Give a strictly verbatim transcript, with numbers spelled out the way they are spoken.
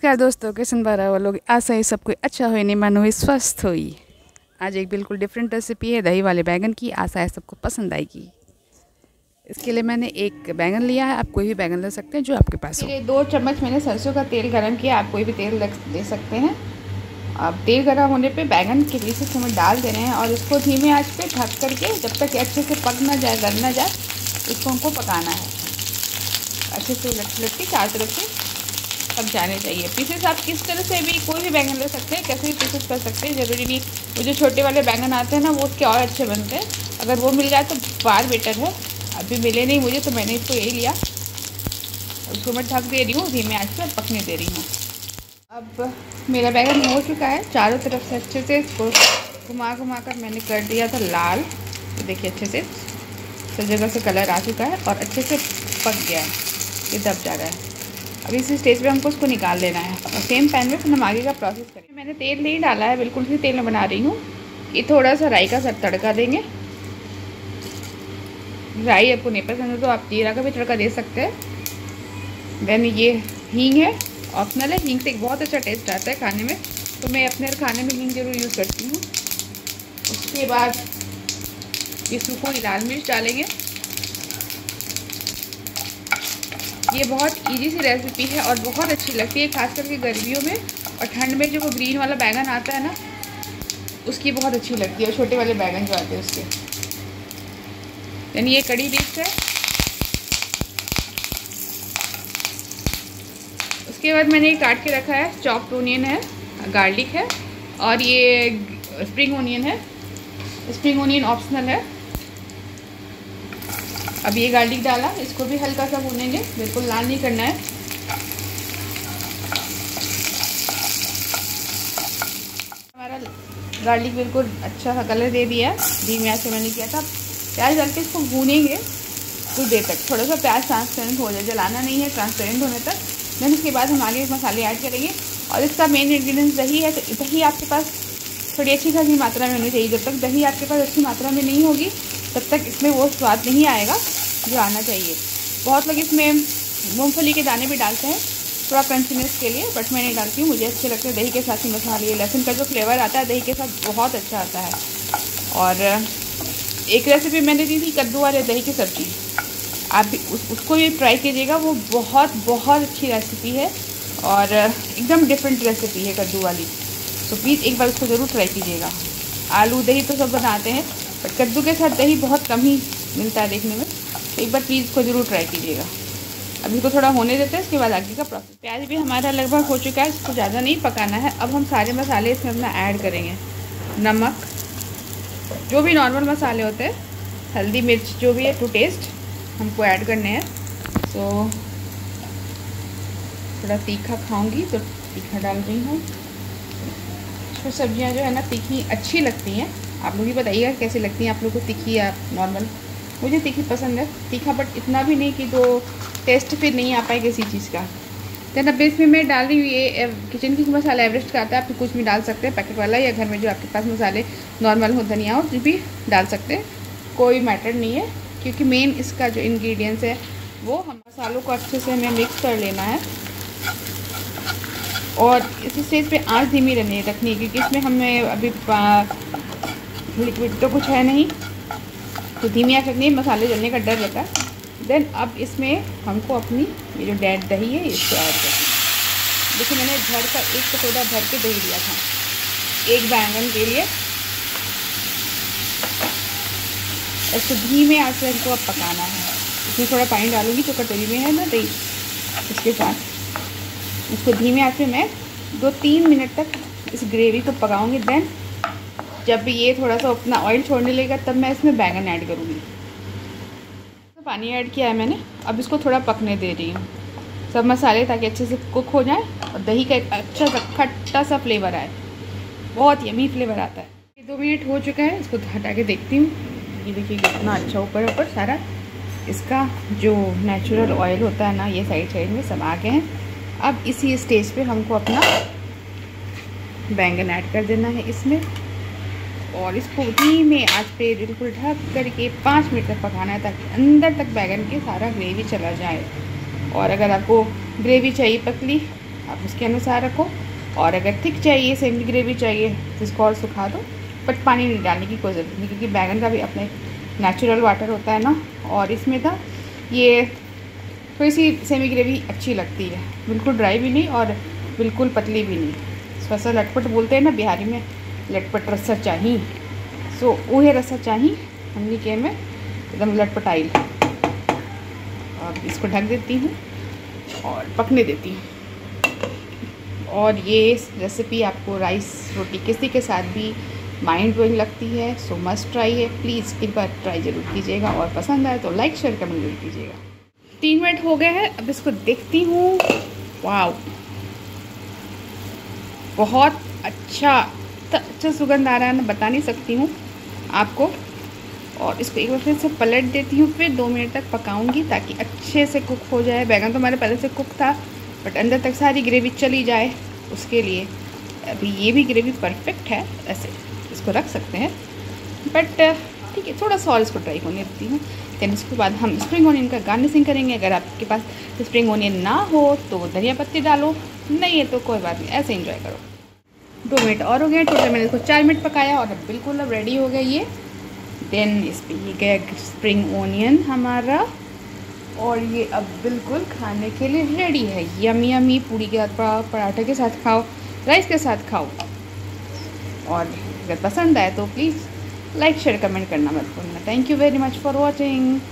नमस्कार दोस्तों, कैसन बारा वो लोग आशा है सब कोई अच्छा हो, नहीं मन हो, स्वस्थ हो। आज एक बिल्कुल डिफरेंट रेसिपी है दही वाले बैंगन की। आशा है सबको पसंद आएगी। इसके लिए मैंने एक बैंगन लिया है, आप कोई भी बैंगन ले सकते हैं जो आपके पास हो। दो चम्मच मैंने सरसों का तेल गरम किया, आप कोई भी तेल दे सकते हैं। अब तेल गरम होने पे बैंगन के पीसेस हमें डाल देने हैं और इसको धीमे आंच पे ढक करके जब तक अच्छे से पक ना जाए, गल ना जाए, इसको हमको पकाना है। अच्छे से उलट उलट के चार तरफ से पक जाने चाहिए। पीसेस आप किस तरह से भी कोई भी बैंगन ले सकते हैं, कैसे भी पीसेस कर सकते हैं, ज़रूरी नहीं। वो जो छोटे वाले बैंगन आते हैं ना, वो उसके और अच्छे बनते हैं। अगर वो मिल जाए तो बार बेटर है। अभी मिले नहीं मुझे, तो मैंने इसको यही लिया। उसको मैं ढक दे रही हूँ, धीमे आंच पर पकने दे रही हूँ। अब मेरा बैंगन हो चुका है, चारों तरफ से अच्छे से इसको घुमा घुमा कर मैंने कर दिया था लाल। तो देखिए अच्छे से सब जगह से कलर आ चुका है और अच्छे से पक गया है, ये दब जा रहा है। अब इसी स्टेज पे हमको उसको निकाल लेना है और सेम पैन में फिर हम आगे का प्रोसेस करेंगे। मैंने तेल नहीं डाला है, बिल्कुल भी तेल में बना रही हूँ। ये थोड़ा सा राई का सब तड़का देंगे। राई आपको नहीं पसंद है तो आप जीरा का भी तड़का दे सकते हैं। देन ये हींग है, ऑप्शनल है। हींग से एक बहुत अच्छा टेस्ट आता है खाने में, तो मैं अपने खाने में हींग जरूर यूज़ करती हूँ। उसके बाद ये सूखी लाल मिर्च डालेंगे। ये बहुत इजी सी रेसिपी है और बहुत अच्छी लगती है, खास करके गर्मियों में और ठंड में। जो वो ग्रीन वाला बैंगन आता है ना, उसकी बहुत अच्छी लगती है, छोटे वाले बैंगन जो आते हैं उसके। यानी ये कड़ी मिर्च है। उसके बाद मैंने ये काट के रखा है, चॉप्ड ओनियन है, गार्लिक है और ये स्प्रिंग ओनियन है। स्प्रिंग ओनियन ऑप्शनल है। अब ये गार्लिक डाला, इसको भी हल्का सा भूनेंगे, बिल्कुल लाल नहीं करना है। हमारा गार्लिक बिल्कुल अच्छा सा कलर दे दिया है, धीमी आंच से मैंने किया था। प्याज डाल के इसको भूनेंगे कुछ देर तक, थोड़ा सा प्याज ट्रांसपेरेंट हो जाए, जलाना नहीं है, ट्रांसपेरेंट होने तक। देन उसके बाद हम आगे मसाले ऐड करेंगे और इसका मेन इंग्रेडिएंट्स दही है। तो दही आपके पास थोड़ी अच्छी खासी मात्रा में होनी चाहिए। जब तक दही आपके पास अच्छी मात्रा में नहीं होगी, तब तक इसमें वो स्वाद नहीं आएगा जो आना चाहिए। बहुत लोग इसमें मूंगफली के दाने भी डालते हैं थोड़ा क्रंचीनेस के लिए, बट मैं नहीं डालती हूँ, मुझे अच्छे लगते हैं दही के साथ ही मसाले। लहसुन का जो फ्लेवर आता है दही के साथ बहुत अच्छा आता है। और एक रेसिपी मैंने दी थी कद्दू वाले दही की सब्ज़ी, आप भी उस, उसको ये ट्राई कीजिएगा। वो बहुत बहुत अच्छी रेसिपी है और एकदम डिफरेंट रेसिपी है कद्दू वाली। तो प्लीज़ एक बार उसको ज़रूर ट्राई कीजिएगा। आलू दही तो सब बनाते हैं, बट कद्दू के साथ दही बहुत कम ही मिलता है देखने में। तो एक बार प्लीज़ इसको ज़रूर ट्राई कीजिएगा। अब इसको थोड़ा होने देते हैं, इसके बाद आगे का प्रोसेस। प्याज भी हमारा लगभग हो चुका है, इसको ज़्यादा नहीं पकाना है। अब हम सारे मसाले इसमें अपना ऐड करेंगे। नमक, जो भी नॉर्मल मसाले होते हैं, हल्दी मिर्च जो भी है टू टेस्ट हमको ऐड करने हैं। तो थोड़ा तीखा खाऊंगी तो तीखा डाल रही हूँ। कुछ सब्जियाँ जो है ना तीखी अच्छी लगती हैं, आप लोग ही बताइएगा कैसी लगती हैं आप लोग को, तीखी या नॉर्मल। मुझे तीखी पसंद है, तीखा बट इतना भी नहीं कि तो टेस्ट फिर नहीं आ पाए किसी चीज़ का। देन अब इसमें मैं डाल रही हूँ ये किचन की मसाला एवरेस्ट का आता है, आप कुछ भी डाल सकते हैं, पैकेट वाला या घर में जो आपके पास मसाले नॉर्मल हो, धनिया हो, कुछ भी डाल सकते हैं, कोई मैटर नहीं है। क्योंकि मेन इसका जो इंग्रेडिएंट्स है वो हम मसालों को अच्छे से हमें मिक्स कर लेना है और इस स्टेज पे आंच धीमी रहनी रखनी है, क्योंकि इसमें हमें अभी लिक्विड तो कुछ है नहीं, तो धीमी आंच रखनी है, मसाले जलने का डर रहता है। देन अब इसमें हमको अपनी ये जो डेड दही है इसको ऐड करना है। देखिए मैंने भर का एक कटोरा भर के दही दिया था एक बैंगन के लिए। इसको धीमे आंच से हमको अब पकाना है। इसमें थोड़ा पानी डालूंगी जो कटोरी में है ना दही, इसके साथ इसको धीमे आंच में मैं दो तीन मिनट तक इस ग्रेवी को पकाऊंगी। देन जब ये थोड़ा सा अपना ऑयल छोड़ने लगेगा तब मैं इसमें बैंगन ऐड करूँगी। तो पानी ऐड किया है मैंने, अब इसको थोड़ा पकने दे रही हूँ सब मसाले, ताकि अच्छे से कुक हो जाए और दही का एक अच्छा सा खट्टा सा फ्लेवर आए, बहुत यमी फ्लेवर आता है। ये दो मिनट हो चुका है, इसको हटा के देखती हूँ। ये देखिए कितना अच्छा ऊपर ऊपर सारा इसका जो नेचुरल ऑयल होता है ना, ये साइड साइड में सब आ गए हैं। अब इसी स्टेज पे हमको अपना बैंगन ऐड कर देना है इसमें और इसको धीमे आंच पे बिल्कुल ढक करके पाँच मिनट तक पकाना है, ताकि अंदर तक बैंगन के सारा ग्रेवी चला जाए। और अगर आपको ग्रेवी चाहिए पतली आप उसके अनुसार रखो। और अगर थिक चाहिए, सेमी ग्रेवी चाहिए तो इसको और सुखा दो, बट पानी नहीं डालने की कोई ज़रूरत नहीं, क्योंकि बैंगन का भी अपने नेचुरल वाटर होता है ना। और इसमें था ये थोड़ी सी सेमी ग्रेवी अच्छी लगती है, बिल्कुल ड्राई भी नहीं और बिल्कुल पतली भी नहीं। थोड़ा सा लटपट बोलते हैं ना बिहारी में, लटपट रस्सा चाहिए, सो वही रस्सा चाहिए हमने के में एकदम लटपटाइल। और इसको ढक देती हूँ और पकने देती हूँ। और ये रेसिपी आपको राइस रोटी किसी के साथ भी माइंड ब्लोइंग लगती है, सो मस्ट ट्राई है। प्लीज़ एक बार ट्राई ज़रूर कीजिएगा और पसंद आए तो लाइक शेयर कमेंट जरूर कीजिएगा। तीन मिनट हो गए हैं, अब इसको देखती हूँ। वाव, बहुत अच्छा अच्छा सुगंध आ रहा है, मैं बता नहीं सकती हूँ आपको। और इसको एक बार फिर से पलट देती हूँ, फिर दो मिनट तक पकाऊंगी ताकि अच्छे से कुक हो जाए। बैगन तो हमारे पहले से कुक था, बट अंदर तक सारी ग्रेवी चली जाए उसके लिए। अभी ये भी ग्रेवी परफेक्ट है, ऐसे इसको रख सकते हैं, बट ठीक है, थोड़ा सा और इसको ड्राई होने देती हूँ। देन इसके बाद हम स्प्रिंग ऑनियन का गार्निशिंग करेंगे। अगर आपके पास स्प्रिंग ऑनियन ना हो तो धनिया पत्ती डालो, नहीं है तो कोई बात नहीं, ऐसे इंजॉय करो। दो मिनट और हो गए, टोटल मैंने इसको चार मिनट पकाया और अब बिल्कुल अब रेडी हो गया ये। देन इस पर ये गया स्प्रिंग ऑनियन हमारा, और ये अब बिल्कुल खाने के लिए रेडी है। यमी यमी, पूड़ी के साथ, पराठे के साथ खाओ, राइस के साथ खाओ। और अगर पसंद आए तो प्लीज़ लाइक शेयर कमेंट करना मत भूलना। Thank you very much for watching.